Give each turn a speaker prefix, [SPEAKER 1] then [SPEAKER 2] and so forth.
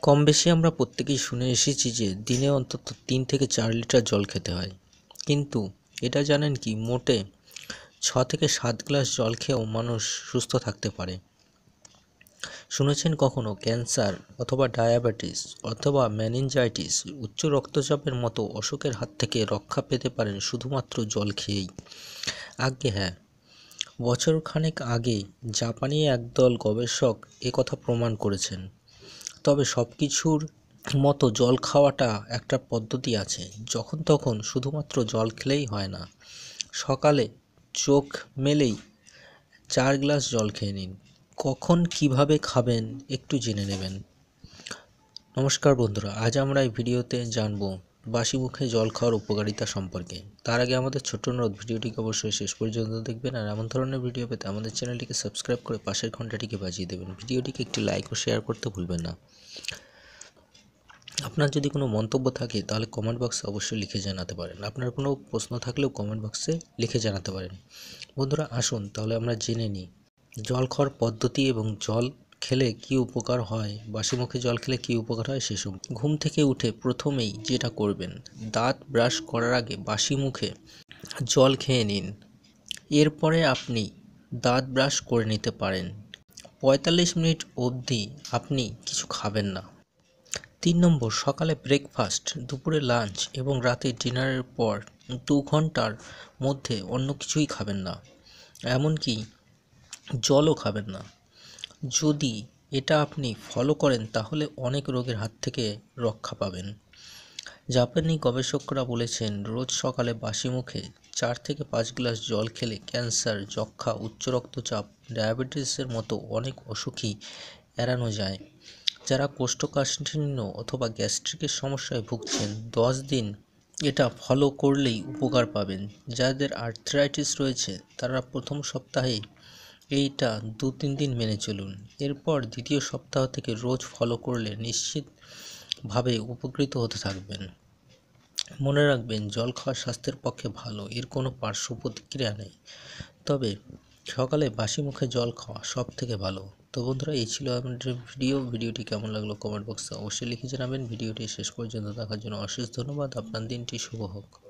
[SPEAKER 1] কম বেশি আমরা প্রত্যেকেই শুনে এসেছি যে দিনে অন্তত 3 থেকে 4 লিটার জল খেতে হয়। কিন্তু এটা জানেন কি মোটে 6 থেকে 7 গ্লাস জল খেয়েও মানুষ সুস্থ থাকতে পারে। শুনেছেন কখনো ক্যান্সার অথবা ডায়াবেটিস অথবা মেনিনজাইটিস, উচ্চ রক্তচাপের মতো অসুখের হাত থেকে রক্ষা পেতে পারেন শুধুমাত্র জল খেয়েই? আজ্ঞে হ্যাঁ, বছরখানেক আগে জাপানি একদল গবেষক একথা প্রমাণ করেছেন। তবে সব কিছুর মতো জল খাওয়াটা একটা পদ্ধতি আছে। যখন তখন শুধুমাত্র জল খেলেই হয় না। সকালে চোখ মেলেই 4 গ্লাস জল খেয়ে নিন। কখন কিভাবে খাবেন একটু জেনে নেবেন। নমস্কার বন্ধুরা, আজ আমরা এই ভিডিওতে জানবো বাসি মুখে জল খাওয়ার উপকারিতা সম্পর্কে। তার আগে আমাদের ছোট্ট অনুরোধ, ভিডিওটিকে অবশ্যই শেষ পর্যন্ত দেখবেন আর এমন ধরনের ভিডিও পেতে আমাদের চ্যানেলটিকে সাবস্ক্রাইব করে পাশের ঘন্টাটিকে বাজিয়ে দেবেন। ভিডিওটিকে একটি লাইক ও শেয়ার করতে ভুলবেন না। আপনার যদি কোনো মন্তব্য থাকে তাহলে কমেন্ট বক্সে অবশ্যই লিখে জানাতে পারেন। আপনার কোনো প্রশ্ন থাকলেও কমেন্ট বক্সে লিখে জানাতে পারেন। বন্ধুরা আসুন তাহলে আমরা জেনে নিই জল খাওয়ার পদ্ধতি এবং জল খেলে কি উপকার হয়, বাসি মুখে জল খেলে কি উপকার হয় সেসব। ঘুম থেকে উঠে প্রথমেই যেটা করবেন, দাঁত ব্রাশ করার আগে বাসি মুখে জল খেয়ে নিন। এরপরে আপনি দাঁত ব্রাশ করে নিতে পারেন। 45 মিনিট অবধি আপনি কিছু খাবেন না। 3 নম্বর, সকালে ব্রেকফাস্ট, দুপুরে লাঞ্চ এবং রাতে ডিনারের পর 2 ঘন্টার মধ্যে অন্য কিছুই খাবেন না, এমনকি জলও খাবেন না। যদি এটা আপনি ফলো করেন তাহলে অনেক রোগের হাত থেকে রক্ষা পাবেন। জাপানি গবেষকরা বলেছেন রোজ সকালে বাসি মুখে 4 থেকে 5 গ্লাস জল খেলে ক্যান্সার, যক্ষ্মা, উচ্চ রক্তচাপ, ডায়াবেটিসের মতো অনেক অসুখই এড়ানো যায়। যারা কোষ্ঠকাঠিন্য অথবা গ্যাস্ট্রিকের সমস্যায় ভুগছেন 10 দিন এটা ফলো করলেই উপকার পাবেন। যাদের আর্থ্রাইটিস রয়েছে তারা প্রথম সপ্তাহে এইটা 2-3 দিন মেনে চলুন। এরপর দ্বিতীয় সপ্তাহ থেকে রোজ ফলো করলে নিশ্চিতভাবে উপকৃত হতে থাকবেন। মনে রাখবেন জল খাওয়া স্বাস্থ্যের পক্ষে ভালো, এর কোনো পার্শ্ব প্রতিক্রিয়া নেই। তবে সকালে বাসি মুখে জল খাওয়া সব থেকে ভালো। তো বন্ধুরা, এই ছিল আমাদের ভিডিওটি কেমন লাগলো কমেন্ট বক্সে অবশ্যই লিখে জানাবেন। ভিডিওটি শেষ পর্যন্ত দেখার জন্য অশেষ ধন্যবাদ। আপনার দিনটি শুভ হোক।